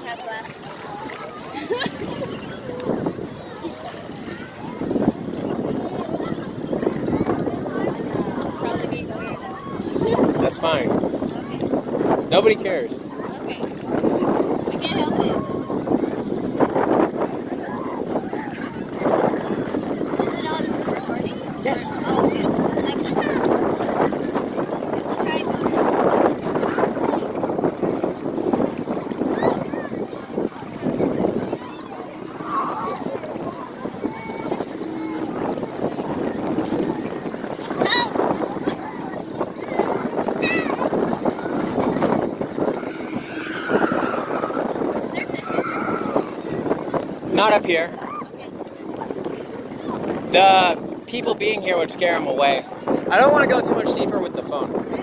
have glasses. Probably me go here though. That's fine. Okay. Nobody cares. Okay. I can't help it. Is it on recording? Yes. Oh, okay. I'll try. Not up here. Okay. The people being here would scare them away. I don't want to go too much deeper with the phone.